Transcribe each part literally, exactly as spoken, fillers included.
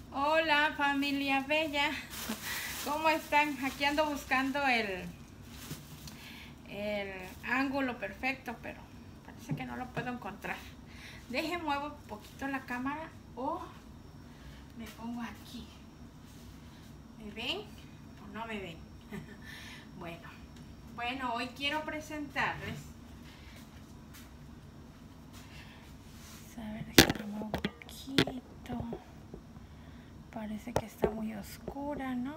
Hola familia bella, ¿cómo están? Aquí ando buscando el, el ángulo perfecto, pero parece que no lo puedo encontrar. Deje muevo un poquito la cámara o me pongo aquí. ¿Me ven o no me ven? Bueno, bueno, hoy quiero presentarles. A ver, déjenme muevo un poquito. Parece que está muy oscura, ¿no?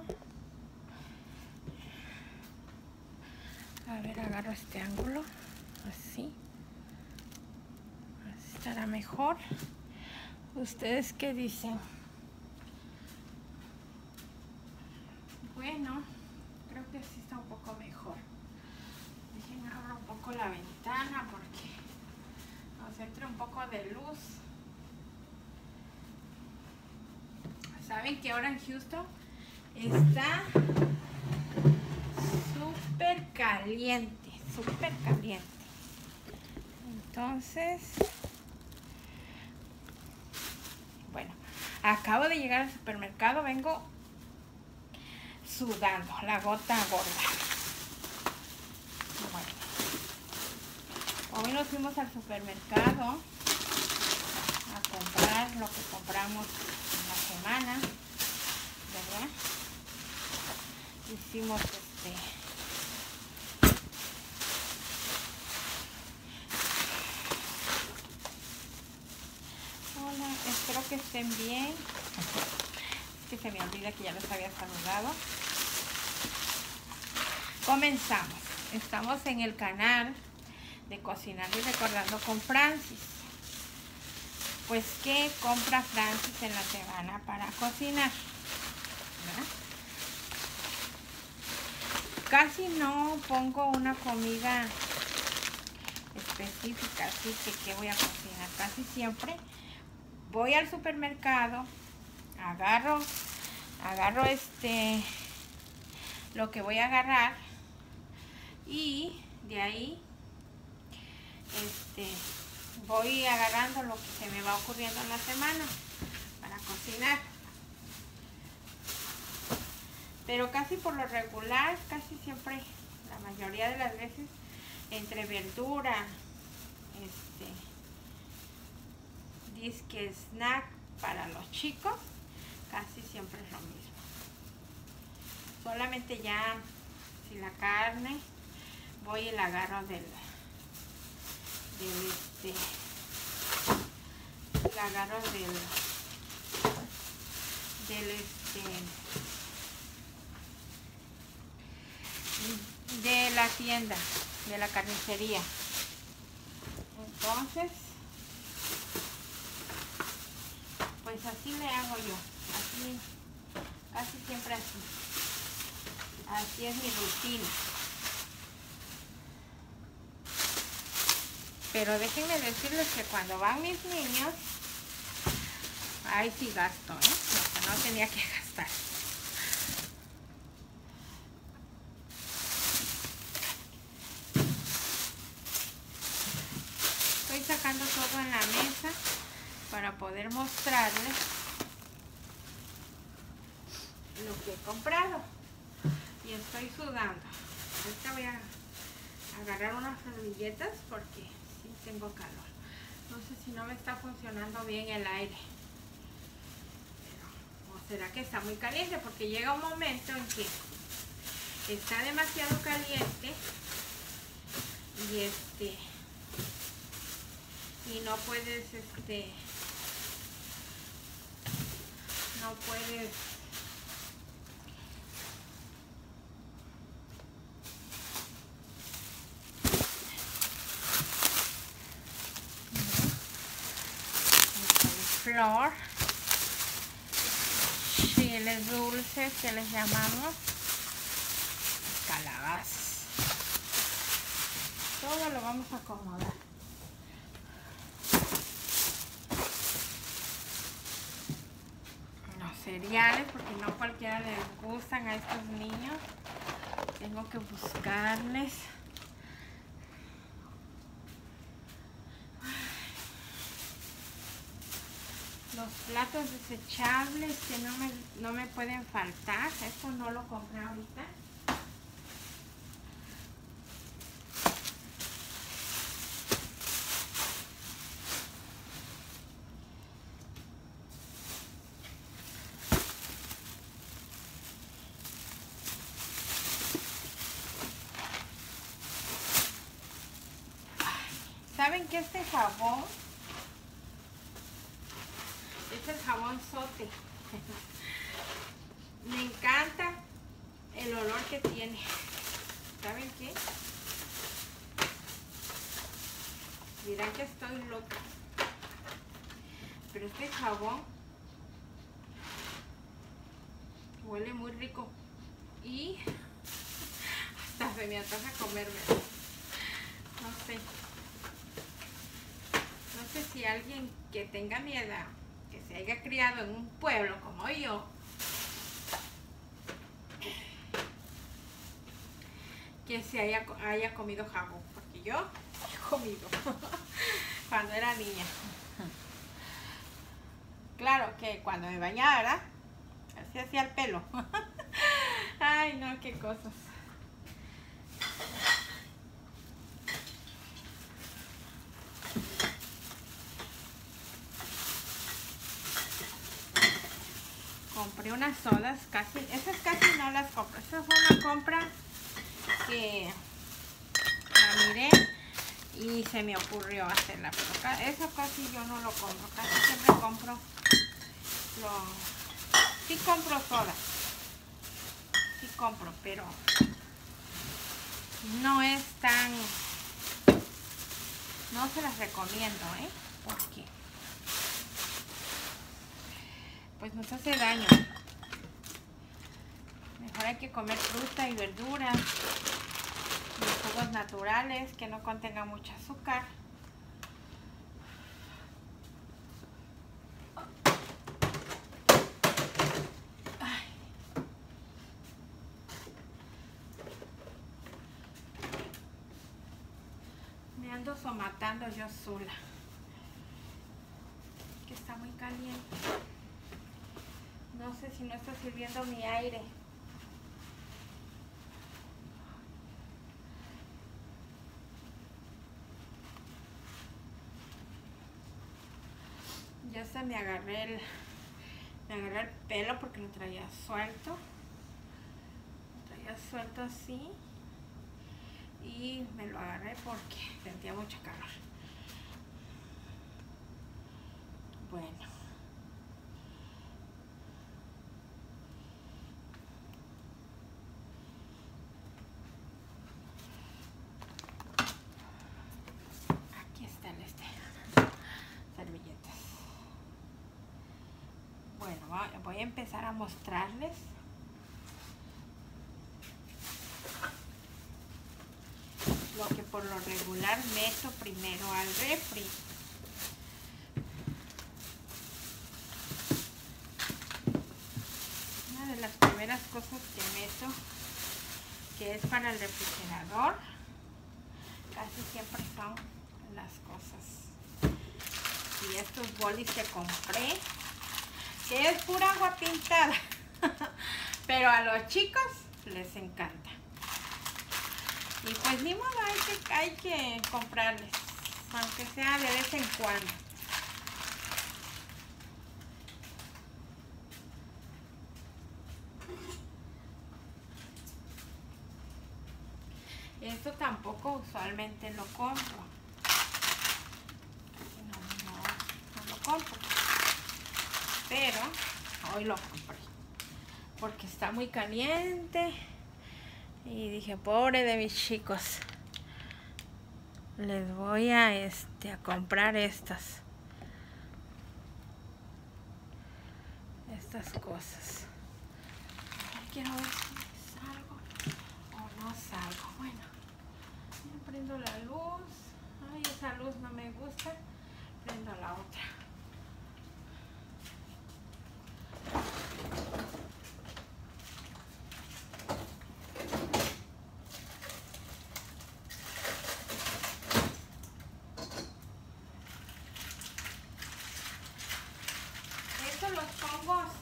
A ver, agarro este ángulo, así. Así estará mejor. ¿Ustedes qué dicen? Bueno, creo que sí está un poco mejor. Déjenme abrir un poco la ventana porque nos entre un poco de luz. ¿Saben que ahora en Houston está súper caliente? Súper caliente. Entonces, bueno, acabo de llegar al supermercado, vengo sudando, la gota gorda. Bueno, hoy nos fuimos al supermercado a comprar lo que compramos en la semana, ¿verdad? Hicimos este hola, espero que estén bien. Es que se me olvida que ya los había saludado. Comenzamos. Estamos en el canal de Cocinando y Recordando con Francis. Pues, ¿qué compra Francis en la semana para cocinar? ¿Verdad? Casi no pongo una comida específica, así que ¿qué voy a cocinar? Casi siempre voy al supermercado, agarro, agarro este, lo que voy a agarrar y de ahí este, voy agarrando lo que se me va ocurriendo en la semana para cocinar. Pero casi por lo regular, casi siempre, la mayoría de las veces, entre verdura, este, disque snack para los chicos, casi siempre es lo mismo. Solamente ya, si la carne, voy y la agarro del, del este, la agarro del, del este, de la tienda, de la carnicería. Entonces, pues así le hago yo, así, casi siempre así. Así es mi rutina. Pero déjenme decirles que cuando van mis niños, ahí sí gasto, ¿eh? Lo que no tenía que gastar. Estoy sacando todo en la mesa para poder mostrarles lo que he comprado. Y estoy sudando. Ahorita voy a agarrar unas servilletas porque sí tengo calor. No sé si no me está funcionando bien el aire. Pero, o será que está muy caliente, porque llega un momento en que está demasiado caliente y este y no puedes este no puedes flor, chiles dulces que les llamamos, calabazas. Todo lo vamos a acomodar. Los cereales, porque no cualquiera les gustan a estos niños. Tengo que buscarles. Los platos desechables que no me, no me pueden faltar. Esto no lo compré ahorita. ¿Saben que este jabón es el jabón Sote? Me encanta el olor que tiene. ¿Saben qué? Dirán que estoy loca, pero este jabón huele muy rico y hasta se me antoja comérmelo. No sé. No sé si alguien que tenga mi edad, que se haya criado en un pueblo como yo, que se haya, haya comido jabón, porque yo he comido cuando era niña. Claro que cuando me bañaba, así hacía el pelo. Ay, no, qué cosas. Compré unas sodas, casi, esas casi no las compro. Esa fue una compra que la miré y se me ocurrió hacerla, pero eso casi yo no lo compro, casi siempre compro lo, sí compro soda, sí compro, pero no es tan, no se las recomiendo, ¿eh? Porque pues nos hace daño. Mejor hay que comer fruta y verduras, y jugos naturales que no contengan mucho azúcar. Ay. Me ando somatando yo sola, que está muy caliente. No sé si no está sirviendo mi aire. Ya se me agarré el, me agarré el pelo porque lo traía suelto. Lo traía suelto así. Y me lo agarré porque sentía mucho calor. Bueno. Aquí está el este. Servilletas. Bueno, voy a empezar a mostrarles lo que por lo regular meto primero al refri. Una de las primeras cosas que meto, que es para el refrigerador, casi siempre son las cosas. Y estos bolis que compré, que es pura agua pintada, pero a los chicos les encanta. Y pues ni modo, hay que, hay que comprarles, aunque sea de vez en cuando. Esto tampoco usualmente lo compro. No, no, no lo compro. Pero hoy lo compré porque está muy caliente. Y dije, pobre de mis chicos, les voy a, este, a comprar estas, estas cosas. Quiero ver si salgo o no salgo. Bueno, yo prendo la luz. Ay, esa luz no me gusta. Prendo la otra.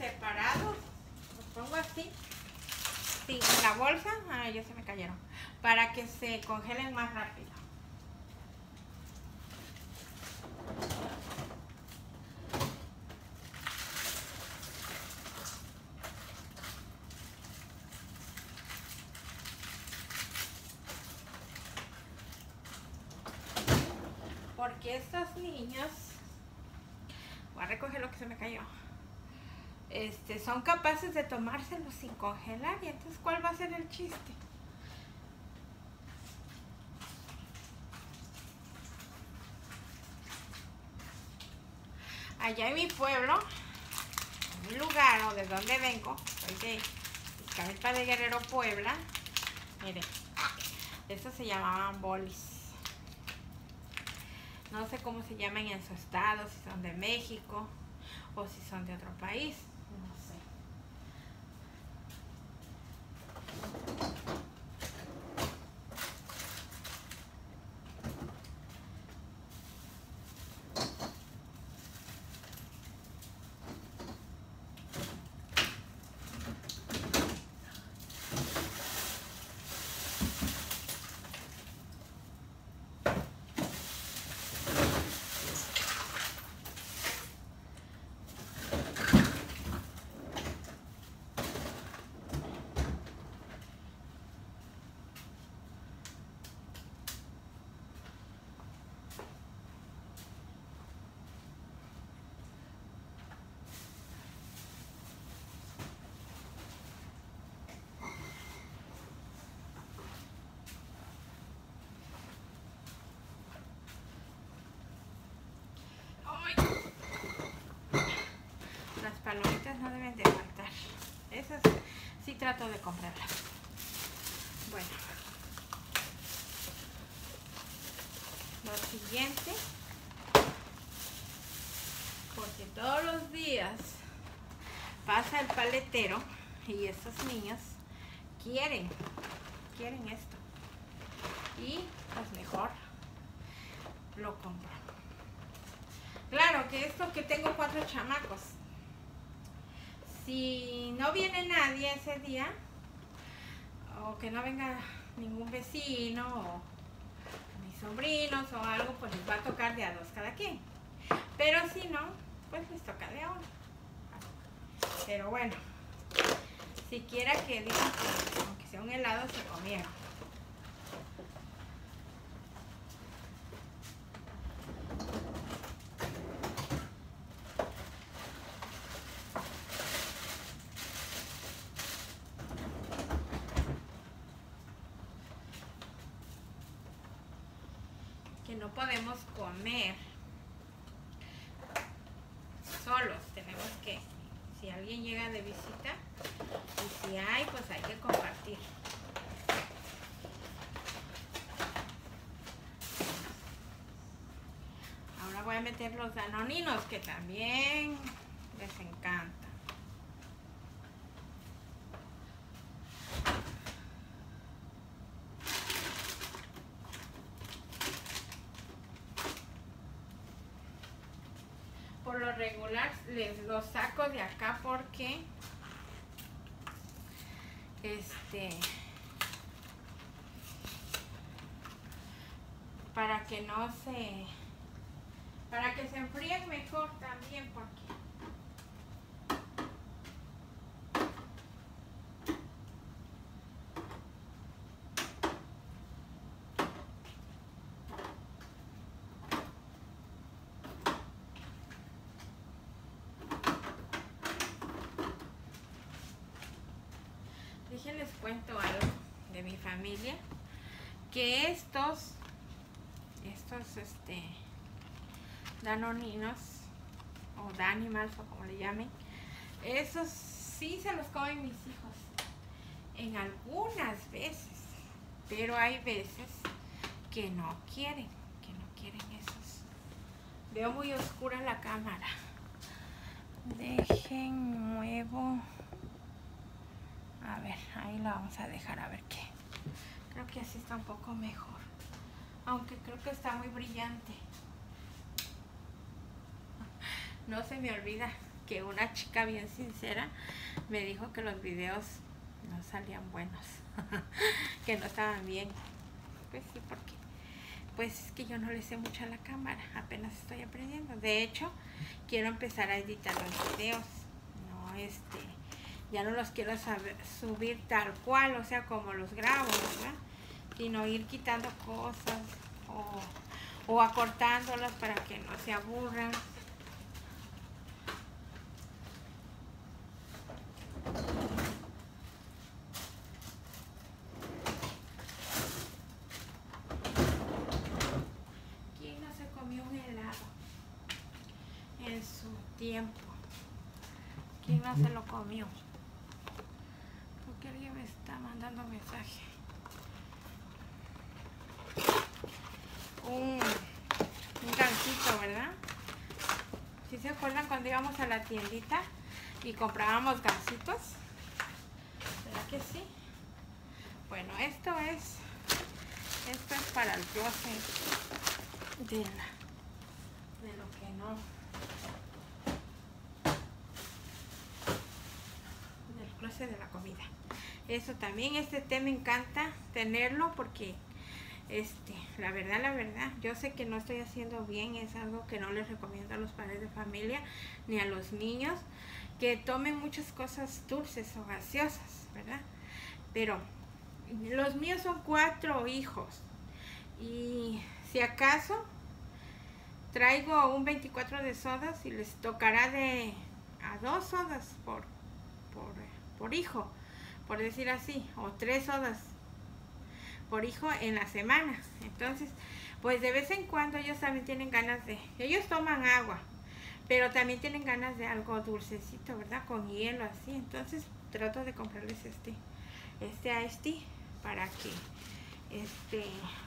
separados. Los pongo así. Sí, en la bolsa. Ah, ya se me cayeron. Para que se congelen más rápido. Porque estos niños, voy a recoger lo que se me cayó, este, son capaces de tomárselo sin congelar, y entonces ¿cuál va a ser el chiste? Allá en mi pueblo, en mi lugar o de donde vengo, soy de Iztapalapa de Guerrero, Puebla, miren, estos se llamaban bolis. No sé cómo se llaman en su estado, si son de México o si son de otro país. No sé. Palomitas no deben de faltar. Esas sí trato de comprarlas. Bueno, lo siguiente, porque todos los días pasa el paletero y estos niños quieren quieren esto, y pues mejor lo compro. Claro que esto, que tengo cuatro chamacos, si no viene nadie ese día, o que no venga ningún vecino o mis sobrinos o algo, pues les va a tocar de a dos cada quien. Pero si no, pues les toca de a uno. Pero bueno, siquiera que digan que aunque sea un helado se comieron. Que no podemos comer solos, tenemos que, si alguien llega de visita, y si hay, pues hay que compartir. Ahora voy a meter los danoninos, que también les encanta. Por lo regular les los saco de acá porque este para que no se para que se enfríen mejor también, porque les cuento algo de mi familia, que estos estos este danoninos o danimals o como le llamen, esos sí se los comen mis hijos en algunas veces, pero hay veces que no quieren, que no quieren esos. Veo muy oscura la cámara. Dejen muevo. A ver, ahí la vamos a dejar, a ver qué. Creo que así está un poco mejor. Aunque creo que está muy brillante. No se me olvida que una chica bien sincera me dijo que los videos no salían buenos, que no estaban bien. Pues sí, porque pues es que yo no le sé mucho a la cámara, apenas estoy aprendiendo. De hecho, quiero empezar a editar los videos. No, este, ya no los quiero saber, subir tal cual, o sea, como los grabo, ¿verdad? Sino ir quitando cosas o, o acortándolas para que no se aburran. ¿Quién no se comió un helado en su tiempo? ¿Quién no se lo comió? Porque alguien me está mandando mensaje. Un, un gansito, ¿verdad? ¿Sí se acuerdan cuando íbamos a la tiendita y comprábamos gansitos? ¿Verdad que sí? Bueno, esto es esto es para el closet de, la, de lo que no del closet de la comida. Eso también, este té me encanta tenerlo porque Este, la verdad, la verdad, yo sé que no estoy haciendo bien, es algo que no les recomiendo a los padres de familia ni a los niños, que tomen muchas cosas dulces o gaseosas, ¿verdad? Pero los míos son cuatro hijos y si acaso traigo un veinticuatro de sodas y les tocará de a dos sodas por, por, por hijo, por decir así, o tres sodas por hijo en la semana. Entonces, pues de vez en cuando ellos también tienen ganas de, ellos toman agua, pero también tienen ganas de algo dulcecito, ¿verdad? Con hielo así. Entonces trato de comprarles este, este Iced Tea para que, este,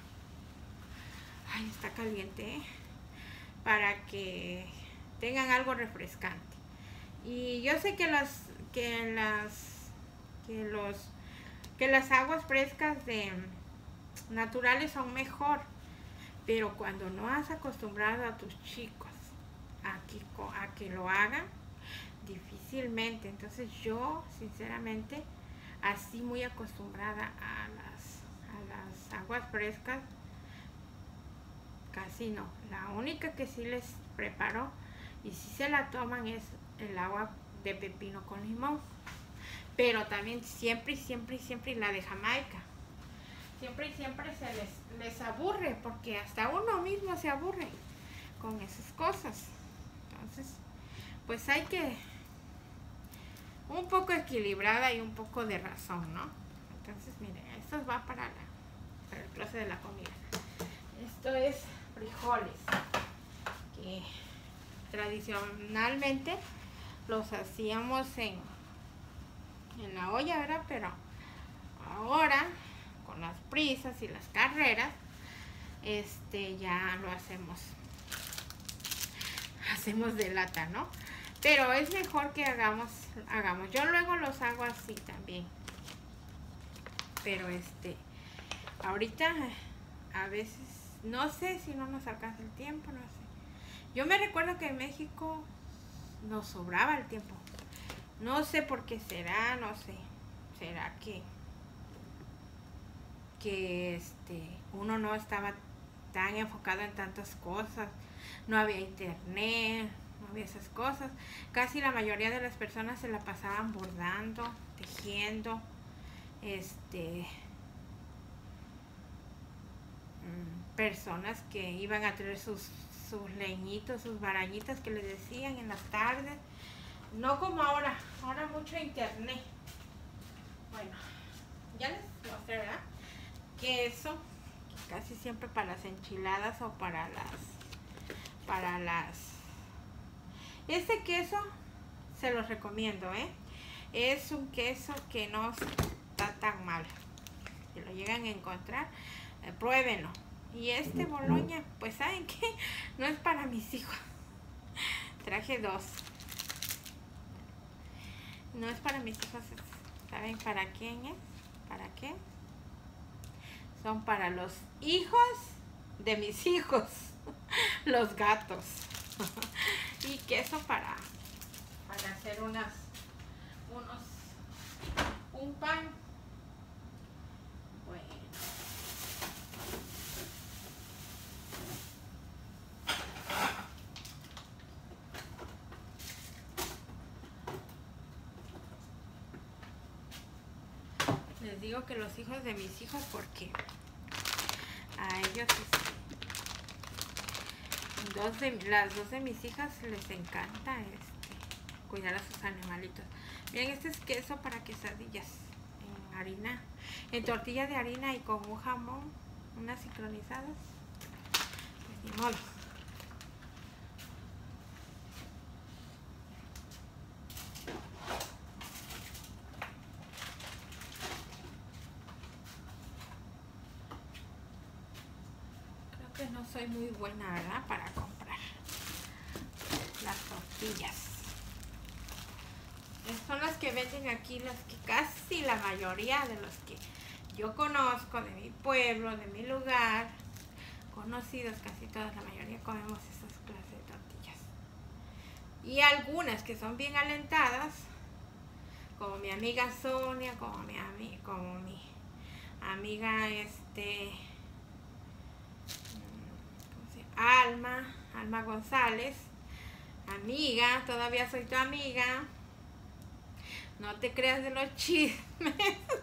ay, está caliente, ¿eh? Para que tengan algo refrescante. Y yo sé que las, que las, que los, que las aguas frescas de naturales son mejor, pero cuando no has acostumbrado a tus chicos a que, a que lo hagan, difícilmente. Entonces yo sinceramente así muy acostumbrada a las, a las aguas frescas, casi no. La única que sí les preparo y sí se la toman es el agua de pepino con limón, pero también siempre y siempre y siempre la de Jamaica. Siempre y siempre se les, les aburre, porque hasta uno mismo se aburre con esas cosas. Entonces, pues hay que un poco equilibrada y un poco de razón, ¿no? Entonces, miren, esto va para, la, para el closet de la comida. Esto es frijoles, que tradicionalmente los hacíamos en, en la olla, ¿verdad? Pero ahora, con las prisas y las carreras, este ya lo hacemos hacemos de lata, ¿no? Pero es mejor que hagamos hagamos yo luego los hago así también, pero este ahorita a veces no sé si no nos alcanza el tiempo, no sé. Yo me recuerdo que en México nos sobraba el tiempo, no sé por qué será, no sé, será que que este uno no estaba tan enfocado en tantas cosas, no había internet, no había esas cosas. Casi la mayoría de las personas se la pasaban bordando, tejiendo, este personas que iban a traer sus, sus leñitos, sus barañitas que les decían en las tardes, no como ahora, ahora mucho internet. Bueno, ya les mostré, ¿verdad? Queso, casi siempre para las enchiladas o para las para las este queso se los recomiendo, ¿eh? Es un queso que no está tan mal, si lo llegan a encontrar, eh, pruébenlo. Y este Boloña, pues saben que no es para mis hijos, traje dos, no es para mis hijos. ¿Saben para quién es? ¿Para qué? Son para los hijos de mis hijos, los gatos. Y queso para, para hacer unas, unos, un pan. Bueno. Les digo que los hijos de mis hijos, porque a ellos, este, dos de, las dos de mis hijas les encanta este, cuidar a sus animalitos. Miren, este es queso para quesadillas en harina, en tortilla de harina y con un jamón, unas sincronizadas. Pues ni modo. Que no soy muy buena, ¿verdad?, para comprar las tortillas. Son las que venden aquí, las que casi la mayoría de los que yo conozco, de mi pueblo, de mi lugar, conocidos, casi todas, la mayoría comemos esas clases de tortillas. Y algunas que son bien alentadas, como mi amiga Sonia, como mi, ami como mi amiga este... Alma, Alma González, amiga, todavía soy tu amiga, no te creas de los chismes,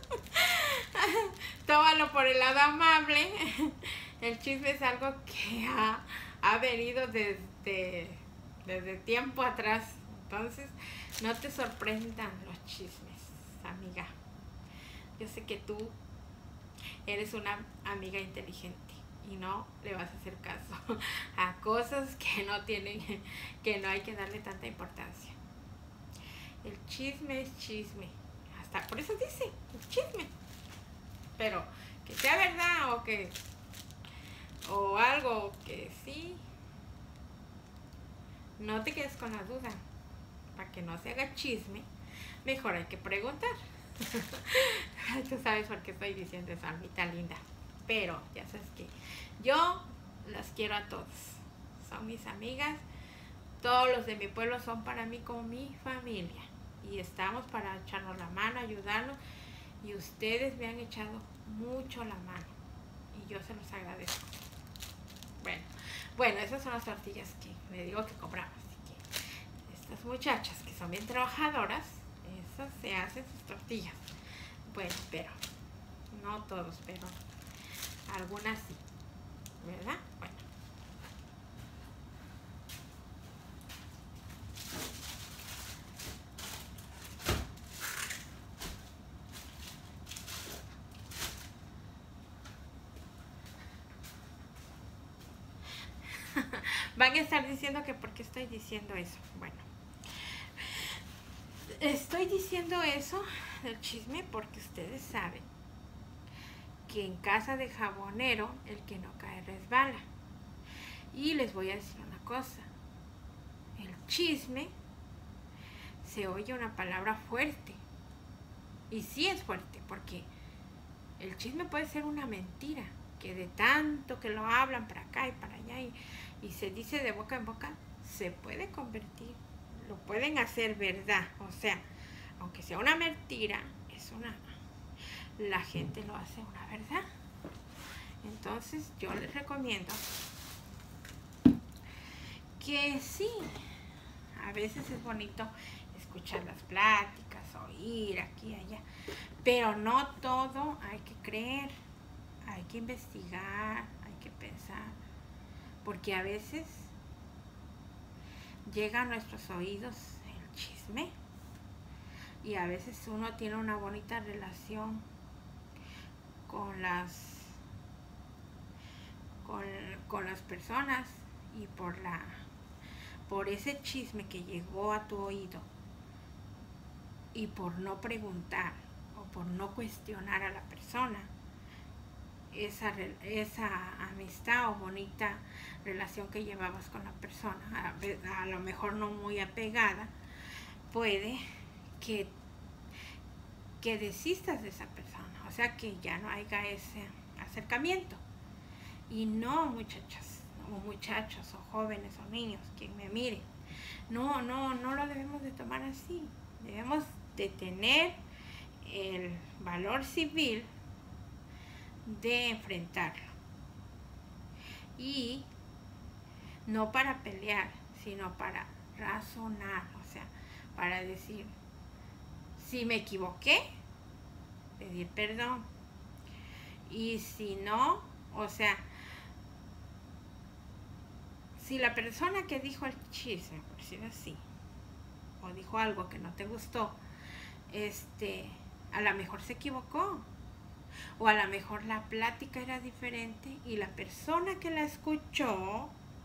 tómalo por el lado amable, el chisme es algo que ha, ha venido desde, desde tiempo atrás, entonces no te sorprendan los chismes, amiga, yo sé que tú eres una amiga inteligente y no le vas a hacer caso a cosas que no tienen, que no hay que darle tanta importancia. El chisme es chisme, hasta por eso dice el chisme, pero que sea verdad o que o algo que sí, no te quedes con la duda. Para que no se haga chisme, mejor hay que preguntar. Tú sabes por qué estoy diciendo eso, almita linda. Pero ya sabes que yo las quiero a todos. Son mis amigas. Todos los de mi pueblo son para mí como mi familia. Y estamos para echarnos la mano, ayudarnos. Y ustedes me han echado mucho la mano. Y yo se los agradezco. Bueno, bueno, esas son las tortillas que me digo que compramos. Así que estas muchachas que son bien trabajadoras, esas se hacen sus tortillas. Bueno, pero no todos, pero algunas sí, ¿verdad? Bueno. Van a estar diciendo que por qué estoy diciendo eso. Bueno, estoy diciendo eso del chisme porque ustedes saben que en casa de jabonero el que no cae resbala. Y les voy a decir una cosa, el chisme se oye una palabra fuerte, y sí es fuerte, porque el chisme puede ser una mentira, que de tanto que lo hablan para acá y para allá y, y se dice de boca en boca, se puede convertir, lo pueden hacer verdad. O sea, aunque sea una mentira, es una, la gente lo hace una verdad. Entonces yo les recomiendo que sí, a veces es bonito escuchar las pláticas, oír aquí y allá, pero no todo hay que creer, hay que investigar, hay que pensar, porque a veces llega a nuestros oídos el chisme y a veces uno tiene una bonita relación con las con, con las personas y por la por ese chisme que llegó a tu oído y por no preguntar o por no cuestionar a la persona, esa, esa amistad o bonita relación que llevabas con la persona, a, a lo mejor no muy apegada, puede que, que desistas de esa persona, o sea que ya no haya ese acercamiento. Y no, muchachas, o muchachos, o jóvenes, o niños, quien me mire. No, no, no lo debemos de tomar así. Debemos de tener el valor civil de enfrentarlo. Y no para pelear, sino para razonar, o sea, para decir, si me equivoqué, pedir perdón. Y si no, o sea, si la persona que dijo el chisme, por decirlo así, o dijo algo que no te gustó, este, a lo mejor se equivocó, o a lo mejor la plática era diferente y la persona que la escuchó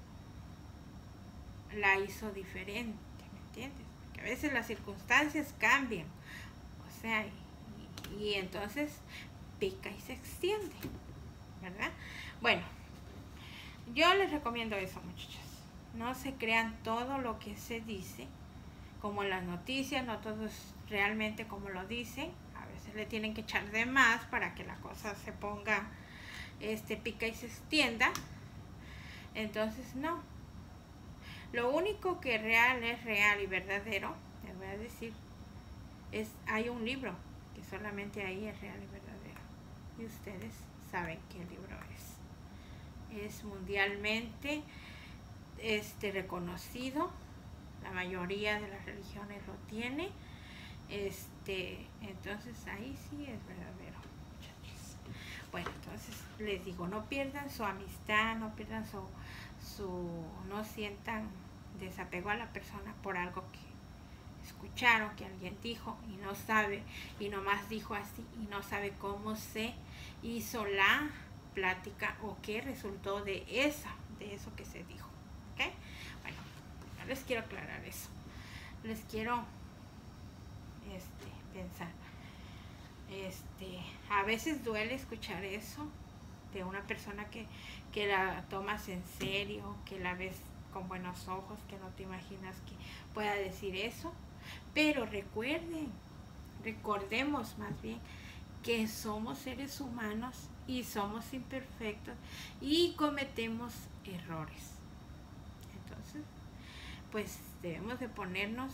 la hizo diferente, ¿me entiendes? Porque a veces las circunstancias cambian, o sea, y, y entonces pica y se extiende, ¿verdad? Bueno, yo les recomiendo eso, muchachos. No se crean todo lo que se dice, como en las noticias, no todo es realmente como lo dicen. A veces le tienen que echar de más para que la cosa se ponga, este, pica y se extienda. Entonces, no. Lo único que real es real y verdadero, les voy a decir, es, hay un libro que solamente ahí es real y verdadero. Y ustedes saben qué libro es. Es mundialmente este, reconocido. La mayoría de las religiones lo tiene. Este, entonces ahí sí es verdadero, muchachos. Bueno, entonces les digo, no pierdan su amistad, no pierdan su, su, no sientan desapego a la persona por algo que escucharon, que alguien dijo y no sabe, y nomás dijo así y no sabe cómo se hizo la plática o qué resultó de esa, de eso que se dijo. ¿Ok? Bueno, les quiero aclarar eso. Les quiero este, pensar. Este, a veces duele escuchar eso de una persona que, que la tomas en serio, que la ves con buenos ojos, que no te imaginas que pueda decir eso. Pero recuerden, recordemos más bien que somos seres humanos y somos imperfectos y cometemos errores. Entonces, pues debemos de ponernos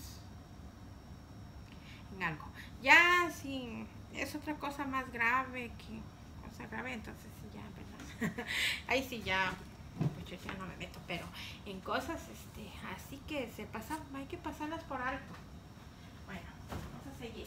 en algo. Ya si es otra cosa más grave que cosa grave, entonces sí ya, ¿verdad? Ahí sí ya, pues yo ya no me meto, pero en cosas este, así que se pasan, hay que pasarlas por alto. Bueno, vamos a seguir.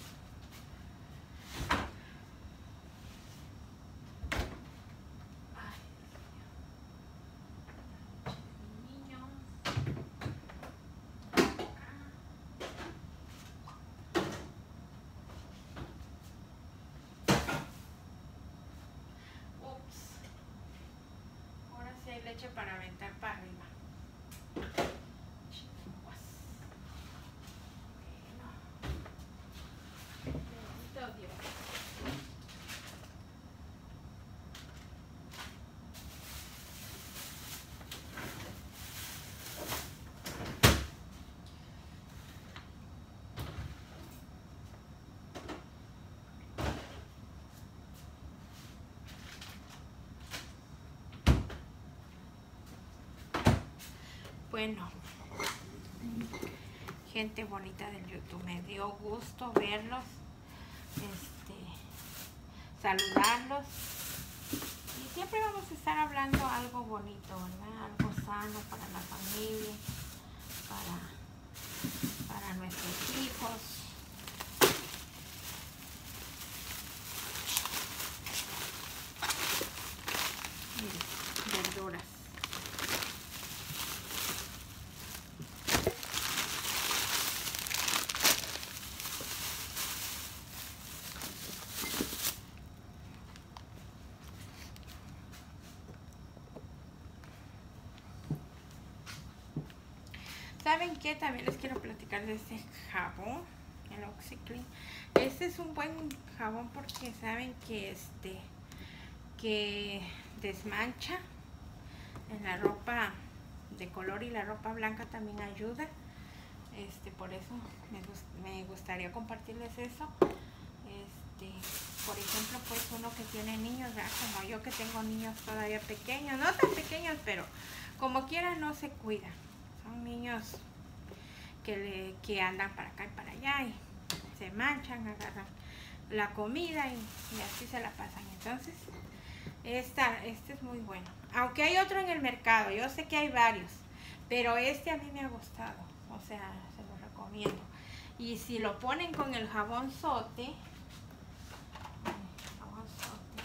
Leche para aventar para arriba. Bueno. Bendito Dios. Bueno, gente bonita del YouTube, me dio gusto verlos, este, saludarlos, y siempre vamos a estar hablando algo bonito, ¿verdad? Algo sano para la familia, para, para nuestros hijos. Miren, verduras. ¿Saben qué? También les quiero platicar de este jabón, el OxiClean. Este es un buen jabón porque saben que este que desmancha en la ropa de color y la ropa blanca también ayuda. Este, por eso me, gust me gustaría compartirles eso. Este, por ejemplo, pues uno que tiene niños, ¿verdad? Como yo que tengo niños todavía pequeños, no tan pequeños, pero como quiera no se cuidan. Son niños que, le, que andan para acá y para allá y se manchan, agarran la comida y, y así se la pasan. Entonces, esta, este es muy bueno. Aunque hay otro en el mercado, yo sé que hay varios, pero este a mí me ha gustado. O sea, se lo recomiendo. Y si lo ponen con el jabón Sote, jabón Sote,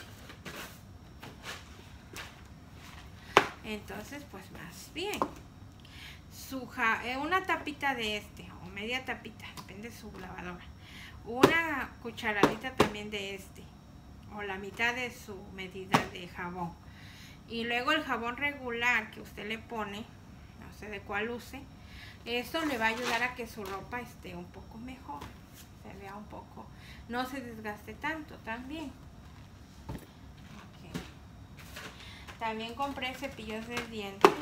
entonces pues más bien. Su ja, una tapita de este, o media tapita, depende de su lavadora. Una cucharadita también de este, o la mitad de su medida de jabón. Y luego el jabón regular que usted le pone, no sé de cuál use, esto le va a ayudar a que su ropa esté un poco mejor, se vea un poco, no se desgaste tanto también. Okay. También compré cepillos de dientes.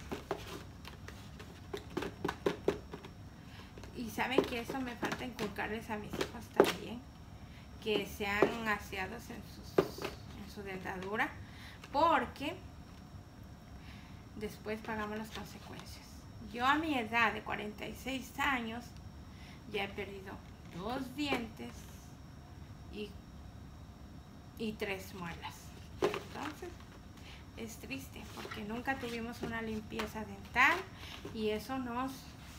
Y saben que eso me falta inculcarles a mis hijos también, que sean aseados en, sus, en su dentadura, porque después pagamos las consecuencias. Yo a mi edad de cuarenta y seis años ya he perdido dos dientes y, y tres muelas. Entonces es triste porque nunca tuvimos una limpieza dental y eso nos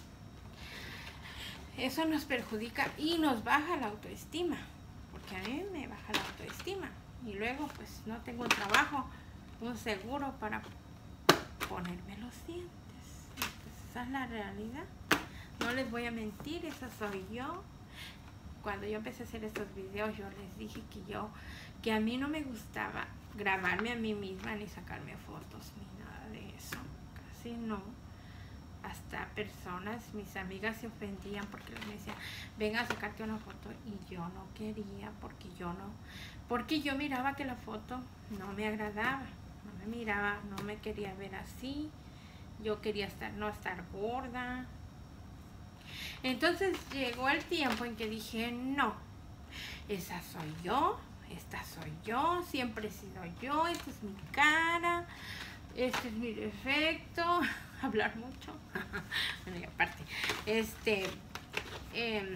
eso nos perjudica y nos baja la autoestima, porque a mí me baja la autoestima y luego pues no tengo un trabajo, un seguro para ponerme los dientes. Entonces, esa es la realidad, no les voy a mentir, esa soy yo. Cuando yo empecé a hacer estos videos yo les dije que yo que a mí no me gustaba grabarme a mí misma ni sacarme fotos ni nada de eso, casi no. Hasta personas, mis amigas se ofendían porque me decían, ven a sacarte una foto, y yo no quería porque yo no, porque yo miraba que la foto no me agradaba, no me miraba, no me quería ver así, yo quería estar, no estar gorda. Entonces llegó el tiempo en que dije, no, esa soy yo, esta soy yo, siempre he sido yo, esta es mi cara, este es mi defecto, hablar mucho. Bueno, y aparte, este, eh,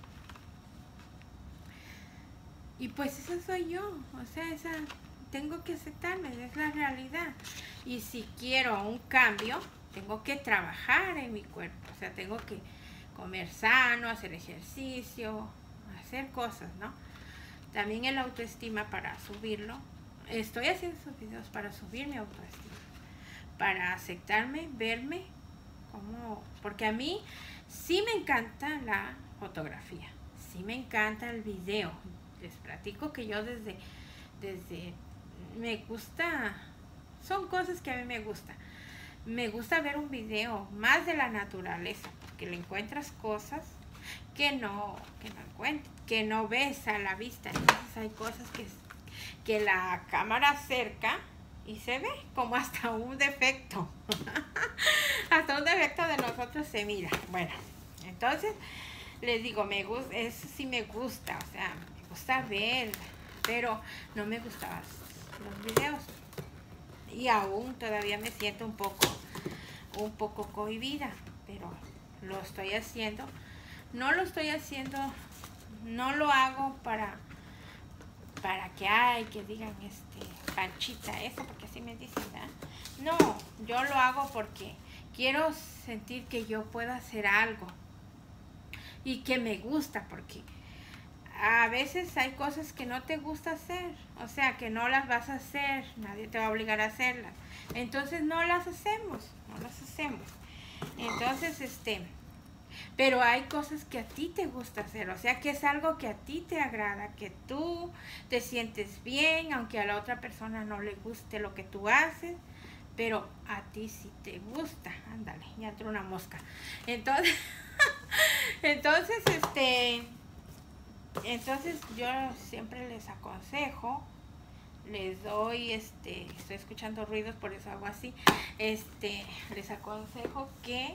y pues esa soy yo, o sea, esa, tengo que aceptarme, es la realidad. Y si quiero un cambio, tengo que trabajar en mi cuerpo, o sea, tengo que comer sano, hacer ejercicio, hacer cosas, ¿no? También el autoestima para subirlo. Estoy haciendo esos videos para subir mi autoestima, para aceptarme, verme como, porque a mí sí me encanta la fotografía, sí me encanta el video. Les platico que yo desde, desde, me gusta, son cosas que a mí me gusta. Me gusta ver un video más de la naturaleza, porque le encuentras cosas que no, que no encuentras, que no ves a la vista. Entonces hay cosas que, que la cámara acerca y se ve como hasta un defecto. Hasta un defecto de nosotros se mira. Bueno, entonces les digo, me gusta, eso sí me gusta, o sea, me gusta ver, pero no me gustaban los videos. Y aún todavía me siento un poco, un poco cohibida, pero lo estoy haciendo. No lo estoy haciendo, no lo hago para, para que hay, que digan, este, Panchita, eso, porque así me dicen, ¿verdad? No, yo lo hago porque quiero sentir que yo puedo hacer algo y que me gusta, porque a veces hay cosas que no te gusta hacer, o sea, que no las vas a hacer, nadie te va a obligar a hacerlas, entonces no las hacemos, no las hacemos. Entonces, este, pero hay cosas que a ti te gusta hacer, o sea, que es algo que a ti te agrada, que tú te sientes bien, aunque a la otra persona no le guste lo que tú haces, pero a ti sí te gusta. Ándale, ya entró una mosca. Entonces, entonces, este... Entonces yo siempre les aconsejo, les doy, este, estoy escuchando ruidos, por eso hago así, este, les aconsejo que,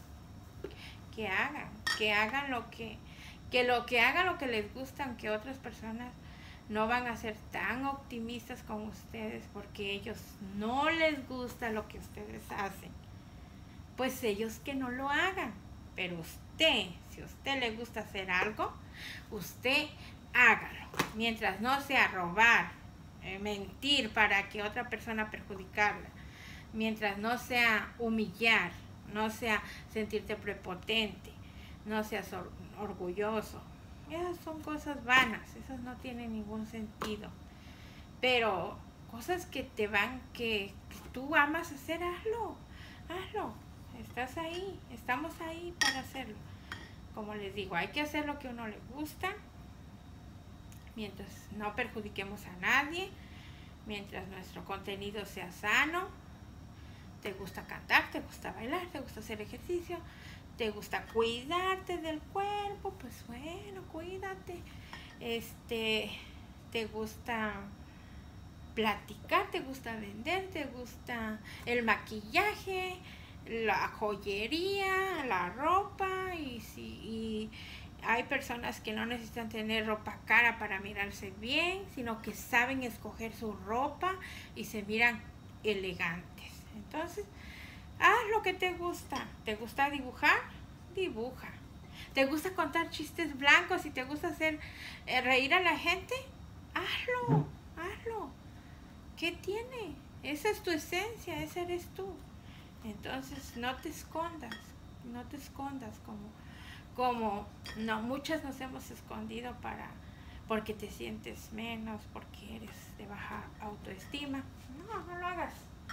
que hagan, que hagan lo que, que lo que hagan lo que les gusta, aunque otras personas no van a ser tan optimistas como ustedes porque ellos no les gusta lo que ustedes hacen. Pues ellos que no lo hagan. Pero usted, si a usted le gusta hacer algo, usted hágalo. Mientras no sea robar, eh, mentir para que otra persona perjudicarla. Mientras no sea humillar, no sea sentirte prepotente, no seas or orgulloso. Esas son cosas vanas, esas no tienen ningún sentido. Pero cosas que te van, que, que tú amas hacer, hazlo, hazlo. Estás ahí, estamos ahí para hacerlo. Como les digo, hay que hacer lo que a uno le gusta, mientras no perjudiquemos a nadie, mientras nuestro contenido sea sano. Te gusta cantar, te gusta bailar, te gusta hacer ejercicio, te gusta cuidarte del cuerpo, pues bueno, cuídate. Este, te gusta platicar, te gusta vender, te gusta el maquillaje, la joyería, la ropa, y si y hay personas que no necesitan tener ropa cara para mirarse bien, sino que saben escoger su ropa y se miran elegantes. Entonces, haz lo que te gusta. ¿Te gusta dibujar? Dibuja. ¿Te gusta contar chistes blancos y te gusta hacer eh, reír a la gente? Hazlo, hazlo. ¿Qué tiene? Esa es tu esencia, esa eres tú. Entonces, no te escondas, no te escondas como, como no, muchas nos hemos escondido para, porque te sientes menos, porque eres de baja autoestima. No, no lo hagas.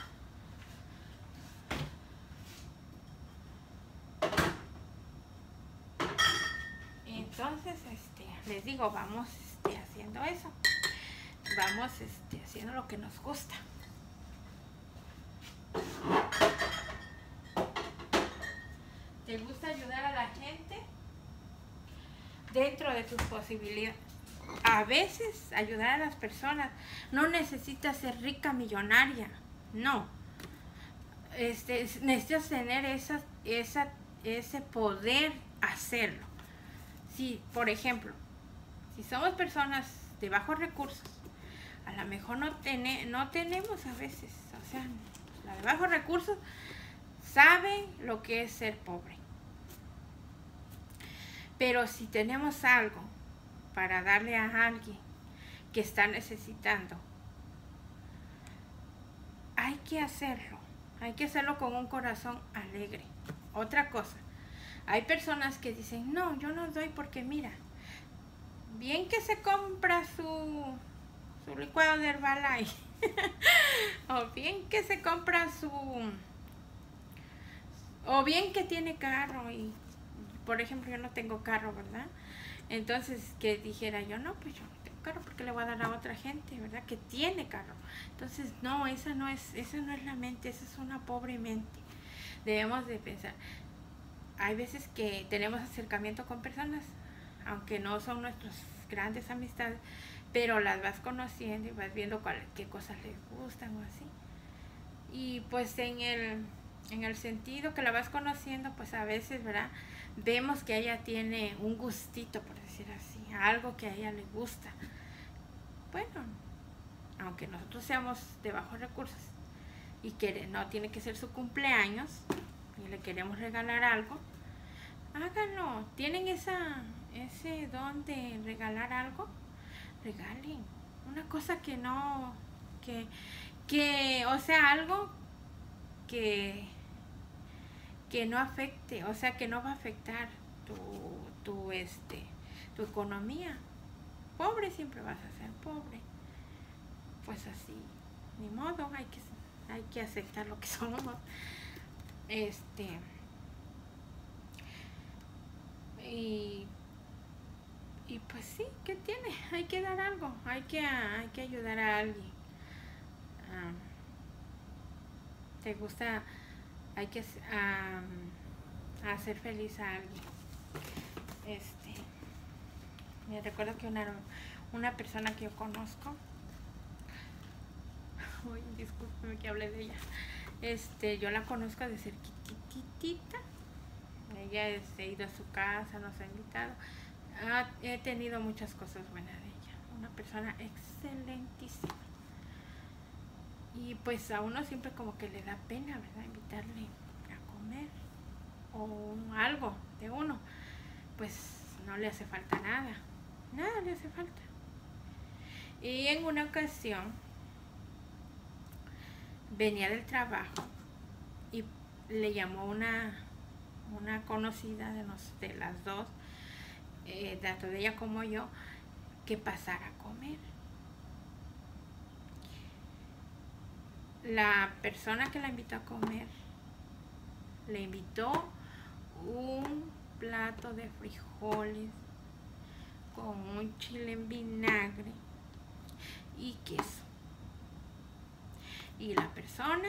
Entonces, este, les digo, vamos este, haciendo eso. Vamos este, haciendo lo que nos gusta. ¿Te gusta ayudar a la gente? Dentro de tus posibilidades. A veces ayudar a las personas no necesitas ser rica, millonaria. No. Este, necesitas tener esa, esa, ese poder hacerlo. Si, por ejemplo, si somos personas de bajos recursos, a lo mejor no, ten, no tenemos a veces, o sea, la de bajos recursos saben lo que es ser pobre. Pero si tenemos algo para darle a alguien que está necesitando, hay que hacerlo. Hay que hacerlo con un corazón alegre. Otra cosa, hay personas que dicen, no, yo no doy porque mira, bien que se compra su, su licuado de Herbalife, o bien que se compra su, o bien que tiene carro, y por ejemplo yo no tengo carro, ¿verdad? Entonces que dijera yo, no, pues yo no tengo carro porque le voy a dar a otra gente, ¿verdad? Que tiene carro. Entonces no, esa no es, esa no es la mente, esa es una pobre mente. Debemos de pensar. Hay veces que tenemos acercamiento con personas, aunque no son nuestras grandes amistades, pero las vas conociendo y vas viendo cuál, qué cosas les gustan o así. Y pues en el, en el sentido que la vas conociendo, pues a veces, ¿verdad? Vemos que ella tiene un gustito, por decir así, algo que a ella le gusta. Bueno, aunque nosotros seamos de bajos recursos y que no tiene que ser su cumpleaños y le queremos regalar algo, háganlo. Tienen esa, ese don de regalar algo, regalen una cosa que no, que, que, o sea, algo que que no afecte, o sea, que no va a afectar tu, tu, este, tu economía. Pobre siempre vas a ser pobre. Pues así, ni modo, hay que, hay que aceptar lo que somos. Este, y, y pues sí, ¿qué tiene? Hay que dar algo, hay que, hay que ayudar a alguien. Ah, ¿te gusta? Hay que um, hacer feliz a alguien. Este, me recuerdo que una, una persona que yo conozco, uy, discúlpeme que hable de ella, este, yo la conozco de cerquititita. Ella este, ha ido a su casa, nos ha invitado. Ha, he tenido muchas cosas buenas de ella. una persona excelentísima. Y pues a uno siempre como que le da pena, ¿verdad? Invitarle a comer o algo de uno. Pues no le hace falta nada. Nada le hace falta. Y en una ocasión venía del trabajo y le llamó una, una conocida de, nos, de las dos, eh, tanto de ella como yo, que pasara a comer. La persona que la invitó a comer le invitó un plato de frijoles con un chile en vinagre y queso. Y la persona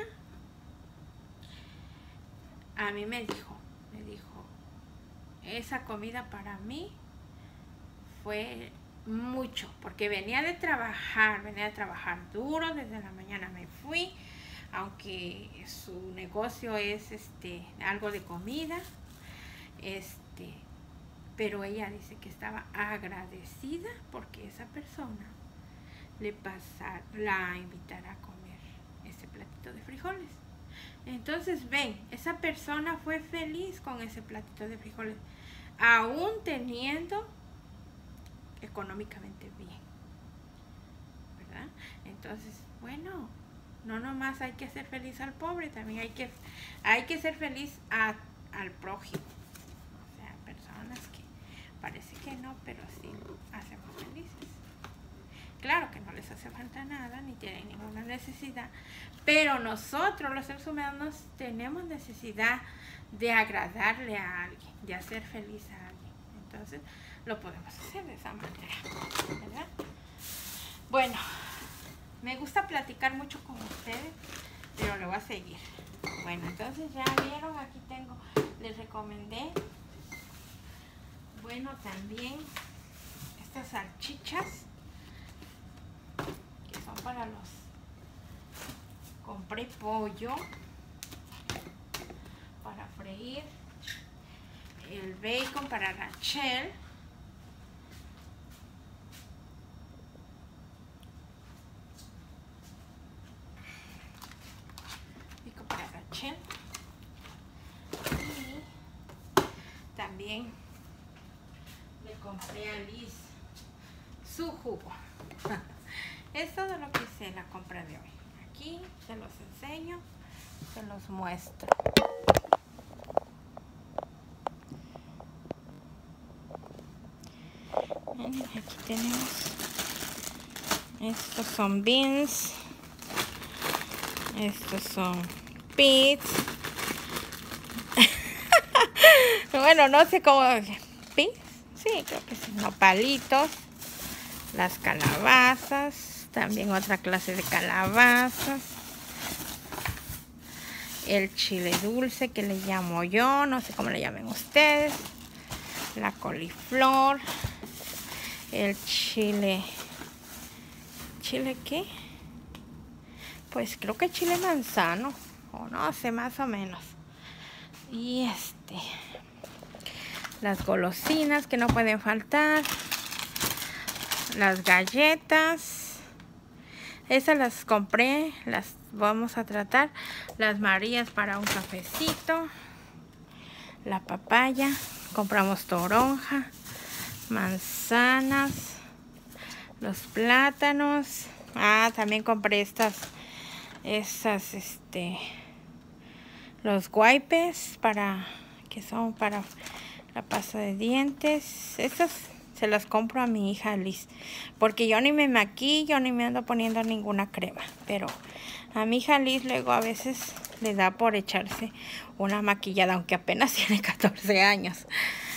a mí me dijo, me dijo, esa comida para mí fue mucho, porque venía de trabajar, venía de trabajar duro, desde la mañana me fui, aunque su negocio es este algo de comida, este, pero ella dice que estaba agradecida porque esa persona le pasara, la invitara a comer ese platito de frijoles. Entonces ven, esa persona fue feliz con ese platito de frijoles, aún teniendo económicamente bien, ¿verdad? Entonces, bueno, no nomás hay que hacer feliz al pobre, también hay que, hay que ser feliz a, al prójimo. O sea, personas que parece que no, pero sí hacemos felices. Claro que no les hace falta nada, ni tienen ninguna necesidad, pero nosotros los seres humanos tenemos necesidad de agradarle a alguien, de hacer feliz a alguien. Entonces, lo podemos hacer de esa manera, ¿verdad? Bueno, me gusta platicar mucho con ustedes, pero lo voy a seguir. Bueno, entonces ya vieron, aquí tengo, les recomendé, bueno, también estas salchichas, que son para los, compré pollo para freír, el bacon para Rachel, bacon para Rachel, y también le compré a Liz su jugo. Es todo lo que hice en la compra de hoy. Aquí se los enseño, se los muestro. Aquí tenemos, estos son beans, estos son peas. Bueno, no sé cómo, peas, sí, creo que sí, nopalitos, las calabazas, también otra clase de calabazas, el chile dulce que le llamo yo, no sé cómo le llamen ustedes, la coliflor, el chile, ¿chile qué? Pues creo que chile manzano, o no sé, más o menos. Y este, las golosinas que no pueden faltar, las galletas, esas las compré, las vamos a tratar, las Marías para un cafecito, la papaya, compramos toronja, manzanas, los plátanos, ah, también compré estas, esas, este, los wipes para, que son para la pasta de dientes, estas se las compro a mi hija Liz, porque yo ni me maquillo, ni me ando poniendo ninguna crema, pero a mi hija Liz luego a veces le da por echarse una maquillada, aunque apenas tiene catorce años.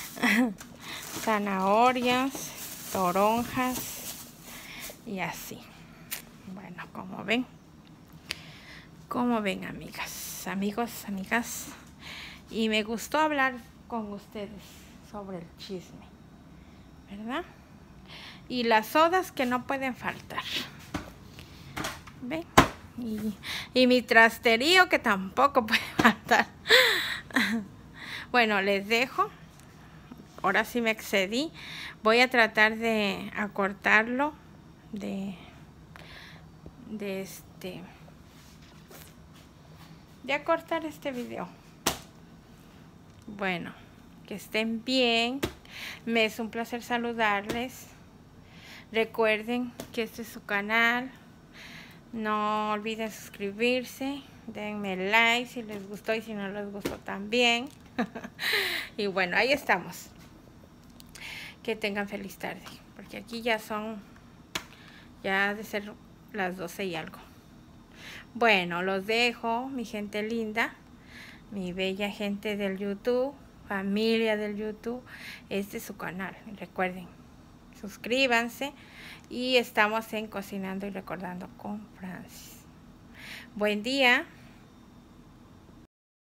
Zanahorias, toronjas y así. Bueno, como ven, como ven, amigas, amigos, amigas, y me gustó hablar con ustedes sobre el chisme, ¿verdad? Y las sodas que no pueden faltar, ¿ven? Y, y mi trasterío que tampoco puede faltar. Bueno, les dejo. Ahora sí me excedí. Voy a tratar de acortarlo de, de este, de cortar este video. Bueno, que estén bien. Me es un placer saludarles. Recuerden que este es su canal. No olviden suscribirse. Denme like si les gustó y si no les gustó también. Y bueno, ahí estamos. Que tengan feliz tarde. Porque aquí ya son, ya ha de ser las doce y algo. Bueno, los dejo, mi gente linda. Mi bella gente del YouTube, familia del YouTube, este es su canal. Recuerden, suscríbanse y estamos en Cocinando y Recordando con Francis. Buen día.